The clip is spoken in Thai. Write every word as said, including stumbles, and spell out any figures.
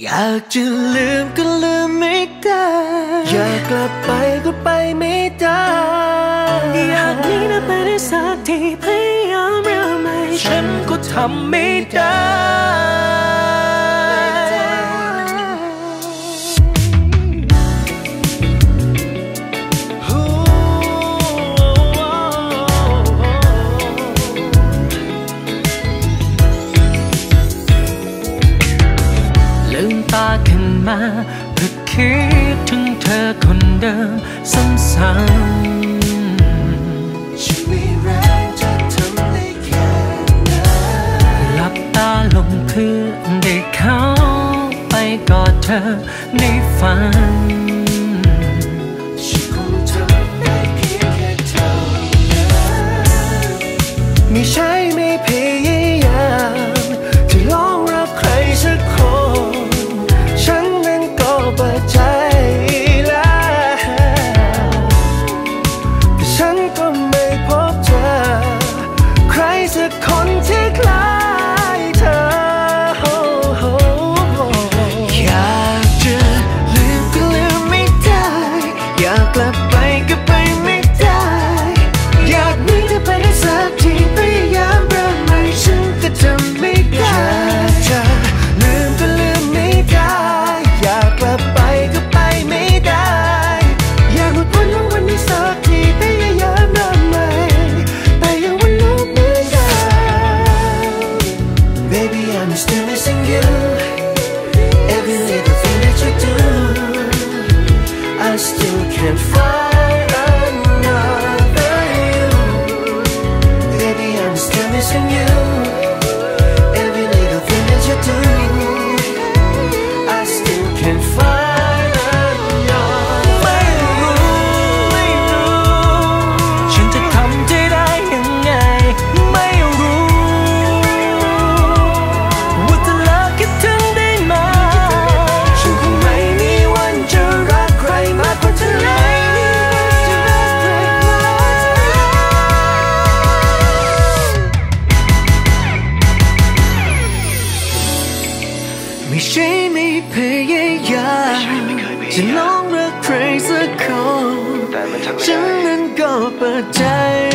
อยากจะลืมก็ลืมไม่ได้อยากกลับไปก็ไปไม่ได้อยากหนีนะไปได้สักทีพยายามเรื่องใหม่ฉันก็ทำไม่ได้ลืมตาขึ้นมาเพื่อคิดถึงเธอคนเดิมซ้ำๆฉันไม่แรงจะทำได้แค่นั้นหลับตาลงเพื่อได้เข้าไปกอดเธอในฝันฉันคงทำได้เพียงแค่เท่านั้นไม่ใช่ไม่พยายามจะลองรักใครสักคนฉันนั้นก็เปิดใจแล้วแต่ฉันก็ไม่พบเจอใครสักคนที่คล้ายเธออยากจะลืมก็ลืมไม่ได้อยากกลับไปก็ไปไม่ได้อยากหนีเธอไปได้สักทีพยายามเริ่มใหม่ฉันก็ทำไม่ได้จะลืมก็ลืมไม่ได้อยากกลับไปก็ไปไม่ได้อยากหลุดพ้นของวันนี้สักทีพยายามเริ่มใหม่แต่ยังวนลูปเหมือนเดิม Baby I'm still missing you every little thing that you do I still can't find another you Baby I'm still missing you every little thing that you do I still can't find another ไม่รู้ไม่รู้ฉันจะทำใจได้ยังไงไม่รู้ว่าจะเลิกคิดถึงได้ไหมฉันคงไม่มีวันจะรักใครมากกว่าเธอไม่ใช่ไม่พยายามจะลองรักใครสักคนฉันนั้นก็เปิดใจ